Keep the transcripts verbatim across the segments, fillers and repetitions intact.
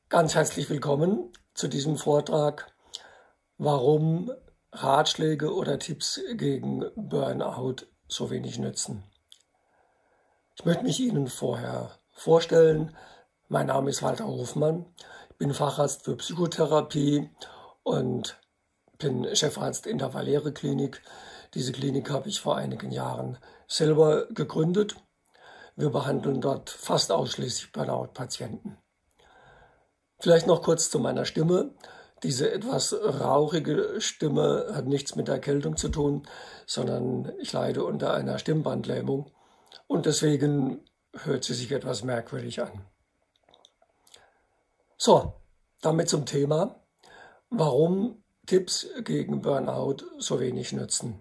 Ganz herzlich willkommen zu diesem Vortrag, warum Ratschläge oder Tipps gegen Burnout so wenig nützen. Ich möchte mich Ihnen vorher vorstellen. Mein Name ist Walter Hofmann, ich bin Facharzt für Psychotherapie und bin Chefarzt in der Valere Klinik. Diese Klinik habe ich vor einigen Jahren selber gegründet. Wir behandeln dort fast ausschließlich Burnout-Patienten. Vielleicht noch kurz zu meiner Stimme. Diese etwas rauchige Stimme hat nichts mit Erkältung zu tun, sondern ich leide unter einer Stimmbandlähmung und deswegen hört sie sich etwas merkwürdig an. So, damit zum Thema, warum Tipps gegen Burnout so wenig nützen.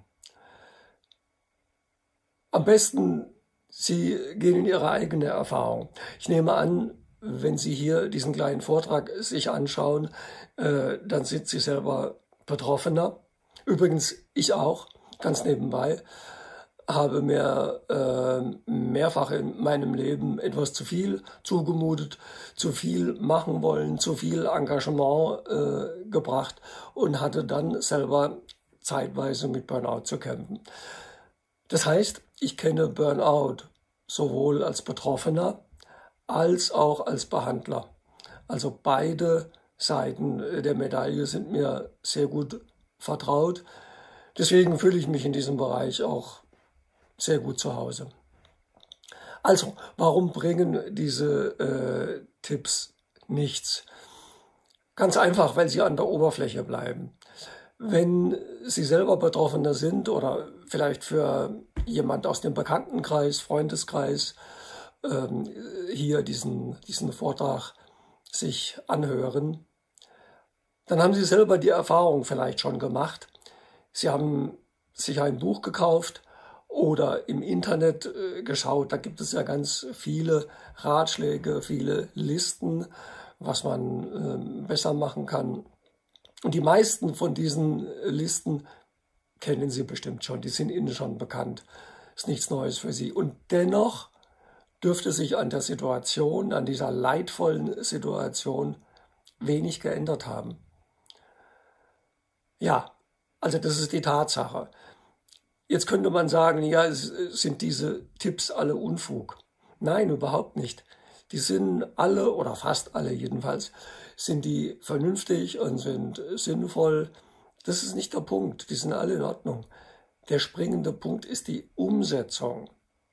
Am besten, Sie gehen in Ihre eigene Erfahrung. Ich nehme an, wenn Sie hier diesen kleinen Vortrag sich anschauen, äh, dann sind Sie selber Betroffener. Übrigens, ich auch, ganz nebenbei, habe mir äh, mehrfach in meinem Leben etwas zu viel zugemutet, zu viel machen wollen, zu viel Engagement äh, gebracht und hatte dann selber zeitweise mit Burnout zu kämpfen. Das heißt, ich kenne Burnout sowohl als Betroffener als auch als Behandler. Also beide Seiten der Medaille sind mir sehr gut vertraut. Deswegen fühle ich mich in diesem Bereich auch sehr gut zu Hause. Also, warum bringen diese äh, Tipps nichts? Ganz einfach, weil sie an der Oberfläche bleiben. Wenn Sie selber Betroffener sind oder vielleicht für jemand aus dem Bekanntenkreis, Freundeskreis, ähm, hier diesen, diesen Vortrag sich anhören, dann haben Sie selber die Erfahrung vielleicht schon gemacht. Sie haben sich ein Buch gekauft oder im Internet äh, geschaut. Da gibt es ja ganz viele Ratschläge, viele Listen, was man äh, besser machen kann. Und die meisten von diesen Listen kennen Sie bestimmt schon, die sind Ihnen schon bekannt. Ist nichts Neues für Sie. Und dennoch dürfte sich an der Situation, an dieser leidvollen Situation wenig geändert haben. Ja, also das ist die Tatsache. Jetzt könnte man sagen, ja, sind diese Tipps alle Unfug? Nein, überhaupt nicht. Die sind alle, oder fast alle jedenfalls, sind die vernünftig und sind sinnvoll. Das ist nicht der Punkt, die sind alle in Ordnung. Der springende Punkt ist die Umsetzung.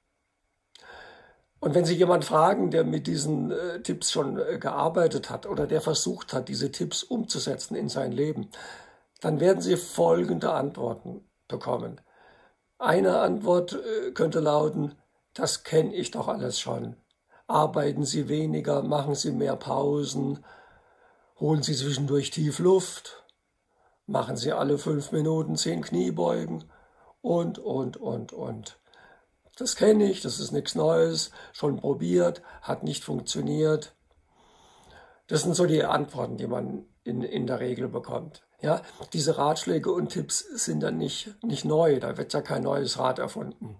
Und wenn Sie jemanden fragen, der mit diesen äh, Tipps schon äh, gearbeitet hat oder der versucht hat, diese Tipps umzusetzen in sein Leben, dann werden Sie folgende Antworten bekommen. Eine Antwort äh, könnte lauten, das kenne ich doch alles schon. Arbeiten Sie weniger, machen Sie mehr Pausen, holen Sie zwischendurch tief Luft, machen Sie alle fünf Minuten zehn Kniebeugen und, und, und, und. Das kenne ich, das ist nichts Neues, schon probiert, hat nicht funktioniert. Das sind so die Antworten, die man in, in der Regel bekommt. Ja, diese Ratschläge und Tipps sind dann nicht, nicht neu, da wird ja kein neues Rad erfunden.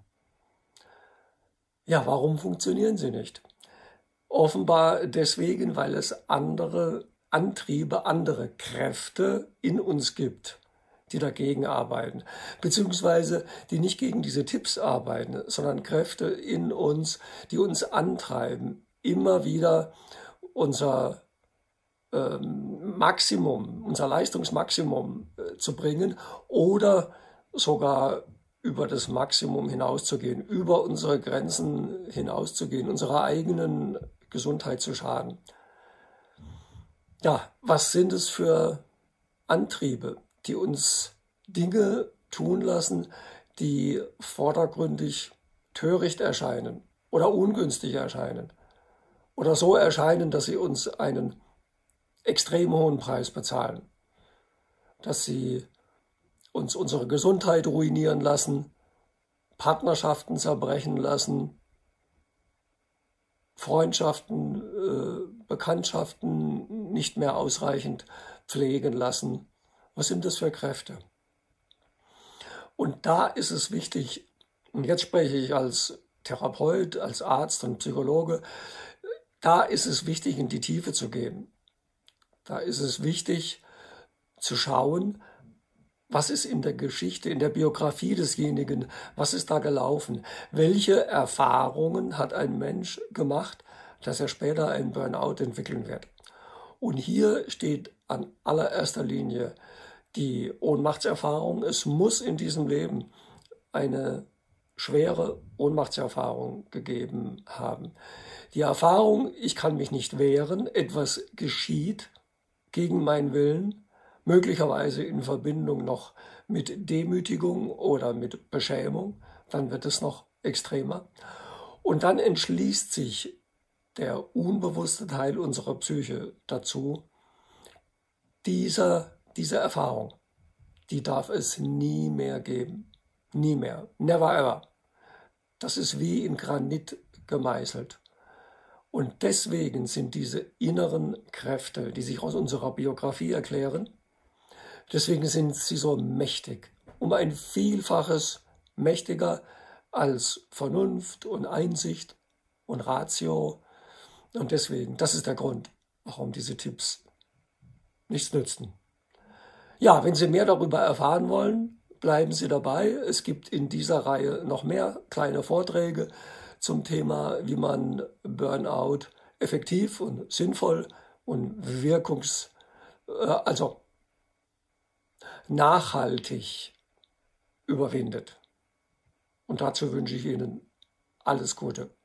Ja, warum funktionieren sie nicht? Offenbar deswegen, weil es andere Antriebe, andere Kräfte in uns gibt, die dagegen arbeiten, beziehungsweise die nicht gegen diese Tipps arbeiten, sondern Kräfte in uns, die uns antreiben, immer wieder unser ähm, Maximum, unser Leistungsmaximum äh, zu bringen oder sogar über das Maximum hinauszugehen, über unsere Grenzen hinauszugehen, unserer eigenen Gesundheit zu schaden. Ja, was sind es für Antriebe, die uns Dinge tun lassen, die vordergründig töricht erscheinen oder ungünstig erscheinen oder so erscheinen, dass sie uns einen extrem hohen Preis bezahlen, dass sie uns unsere Gesundheit ruinieren lassen, Partnerschaften zerbrechen lassen, Freundschaften, äh, Bekanntschaften nicht mehr ausreichend pflegen lassen. Was sind das für Kräfte? Und da ist es wichtig, und jetzt spreche ich als Therapeut, als Arzt und Psychologe, da ist es wichtig, in die Tiefe zu gehen. Da ist es wichtig zu schauen, was ist in der Geschichte, in der Biografie desjenigen, was ist da gelaufen? Welche Erfahrungen hat ein Mensch gemacht, dass er später einen Burnout entwickeln wird? Und hier steht an allererster Linie die Ohnmachtserfahrung. Es muss in diesem Leben eine schwere Ohnmachtserfahrung gegeben haben. Die Erfahrung, ich kann mich nicht wehren, etwas geschieht gegen meinen Willen, möglicherweise in Verbindung noch mit Demütigung oder mit Beschämung, dann wird es noch extremer. Und dann entschließt sich der unbewusste Teil unserer Psyche dazu, dieser, diese Erfahrung, die darf es nie mehr geben. Nie mehr. Never ever. Das ist wie in Granit gemeißelt. Und deswegen sind diese inneren Kräfte, die sich aus unserer Biografie erklären, deswegen sind sie so mächtig, um ein Vielfaches mächtiger als Vernunft und Einsicht und Ratio. Und deswegen, das ist der Grund, warum diese Tipps nichts nützen. Ja, wenn Sie mehr darüber erfahren wollen, bleiben Sie dabei. Es gibt in dieser Reihe noch mehr kleine Vorträge zum Thema, wie man Burnout effektiv und sinnvoll und wirkungs, äh, also nachhaltig überwindet. Und dazu wünsche ich Ihnen alles Gute.